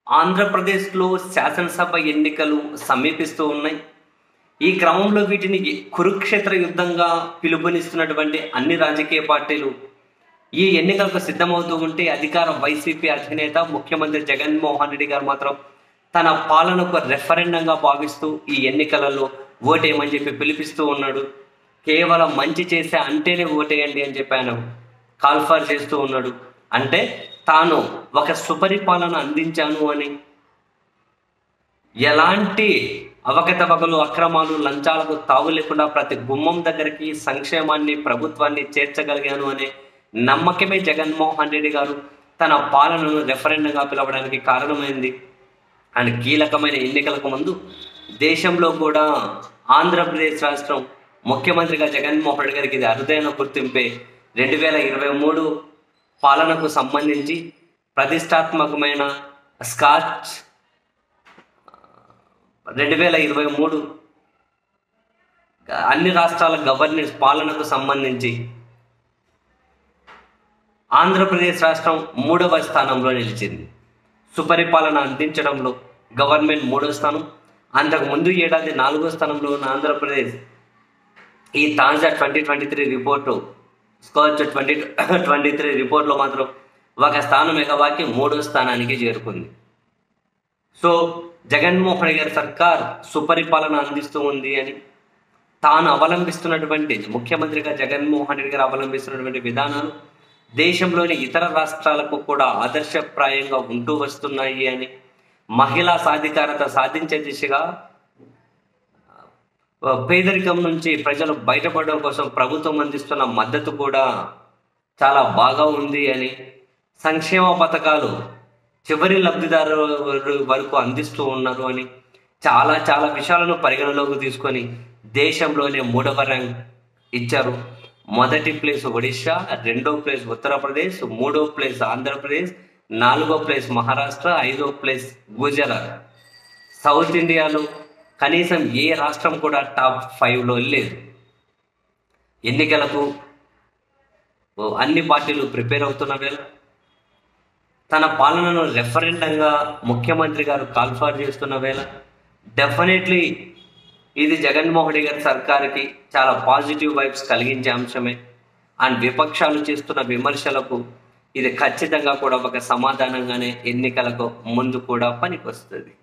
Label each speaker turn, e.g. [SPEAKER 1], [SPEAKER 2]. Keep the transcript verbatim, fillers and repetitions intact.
[SPEAKER 1] ఆంధ్రప్రదేశ్‌లో శాసనసభ ఎన్నికలు సమీపిస్తూ ఉన్నాయి. ఈ క్రమంలో వీటిని ఎ కురుక్షేత్ర యుద్ధంగా పిలుపునిస్తున్నటువంటి అన్ని రాజకీయ పార్టీలు ఈ ఎన్నికలకు సిద్ధమవుతూ ఉంటే, అధికార వైసీపీ అధినేత ముఖ్యమంత్రి జగన్మోహన్ రెడ్డి గారు మాత్రం తన పాలనకు రెఫరెండంగా భావిస్తూ ఈ ఎన్నికలలో ఓటేయమని చెప్పి పిలిపిస్తూ ఉన్నాడు. కేవలం మంచి చేసే అంటేనే ఓటేయండి అని చెప్పి ఆయన కాల్ఫర్ చేస్తూ ఉన్నాడు. అంటే తాను ఒక సుపరిపాలన అందించాను అని, ఎలాంటి అవకతవకలు, అక్రమాలు, లంచాలకు తావు లేకుండా ప్రతి గుమ్మం దగ్గరికి సంక్షేమాన్ని, ప్రభుత్వాన్ని చేర్చగలిగాను అనే నమ్మకమే జగన్మోహన్ రెడ్డి గారు తన పాలనను రెఫరెండంగా పిలవడానికి కారణమైంది. అండ్ కీలకమైన ఎన్నికలకు ముందు దేశంలో కూడా ఆంధ్రప్రదేశ్ రాష్ట్రం ముఖ్యమంత్రిగా జగన్మోహన్ రెడ్డి గారికి ఇది అరుదైన గుర్తింపే. రెండు వేల ఇరవై మూడు పాలనకు సంబంధించి ప్రతిష్టాత్మకమైన స్కాచ్ రెండు వేల ఇరవై మూడు అన్ని రాష్ట్రాల గవర్నెన్స్ పాలనకు సంబంధించి ఆంధ్రప్రదేశ్ రాష్ట్రం మూడవ స్థానంలో నిలిచింది. సుపరిపాలన అందించడంలో గవర్నమెంట్ మూడవ స్థానం. అంతకు ముందు ఏడాది నాలుగో స్థానంలో ఉన్న ఆంధ్రప్రదేశ్ ఈ తాజా twenty twenty three report Skoch twenty twenty three రిపోర్ట్లో మాత్రం ఒక స్థానం ఎగవాకి మూడో స్థానానికి చేరుకుంది. సో జగన్మోహన్ రెడ్డి గారి సర్కార్ సుపరిపాలన అందిస్తూ ఉంది అని, తాను అవలంబిస్తున్నటువంటి ముఖ్యమంత్రిగా జగన్మోహన్ రెడ్డి గారు అవలంబిస్తున్నటువంటి విధానాలు దేశంలోని ఇతర రాష్ట్రాలకు కూడా ఆదర్శప్రాయంగా ఉంటూ వస్తున్నాయి అని, మహిళా సాధికారత సాధించే దిశగా పేదరికం నుంచి ప్రజలు బయటపడడం కోసం ప్రభుత్వం అందిస్తున్న మద్దతు కూడా చాలా బాగా ఉంది అని, సంక్షేమ పథకాలు చివరి లబ్ధిదారు వరకు అందిస్తూ ఉన్నారు అని, చాలా చాలా విషయాలను పరిగణలోకి తీసుకొని దేశంలోనే మూడవ ర్యాంక్ ఇచ్చారు. మొదటి ప్లేస్ ఒడిశా, రెండో ప్లేస్ ఉత్తరప్రదేశ్, మూడో ప్లేస్ ఆంధ్రప్రదేశ్, నాలుగో ప్లేస్ మహారాష్ట్ర, ఐదో ప్లేస్ గుజరాత్. సౌత్ ఇండియాలో కనీసం ఏ రాష్ట్రం కూడా టాప్ ఫైవ్లో లేదు. ఎన్నికలకు అన్ని పార్టీలు ప్రిపేర్ అవుతున్న వేళ తన పాలనను రెఫరెండంగా ముఖ్యమంత్రి గారు కాల్ఫర్ చేస్తున్న వేళ డెఫినెట్లీ ఇది జగన్మోహన్ రెడ్డి గారి సర్కార్కి చాలా పాజిటివ్ వైబ్స్ కలిగించే అంశమే. అండ్ విపక్షాలు చేస్తున్న విమర్శలకు ఇది ఖచ్చితంగా కూడా ఒక సమాధానంగానే ఎన్నికలకు ముందు కూడా పనికొస్తుంది.